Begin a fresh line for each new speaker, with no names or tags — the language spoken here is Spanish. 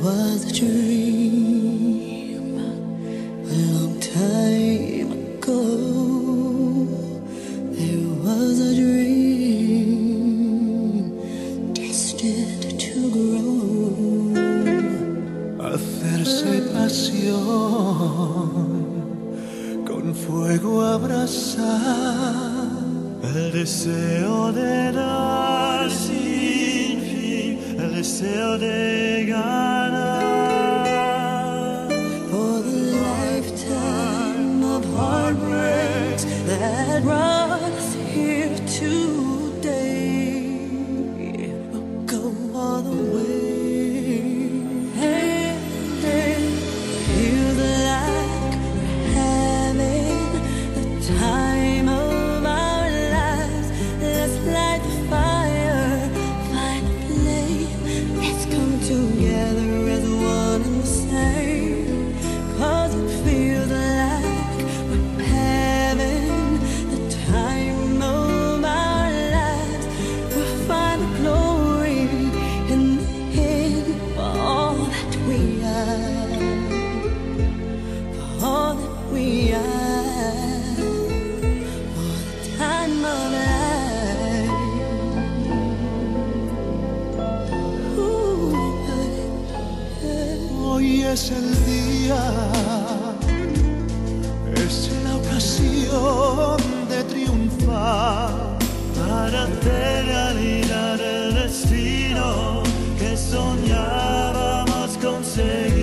was a dream a long time ago. There was a dream destined to grow.
Hacerse pasión, con fuego abrazar, el deseo de dar sin fin, el deseo de ganar.
For the lifetime of heartbreaks that brought us here today, we'll go all the way. Feels like we're having the time of our lives. Let's light the fire, find a flame. Let's come together as one and the same. 'Cause it feels like we're having the time of our lives. We'll find the glory in the end for all that we are. All that we are, for the time of life.
Hoy es el día, es la ocasión de triunfar, para hacer realidad el destino que soñábamos conseguir.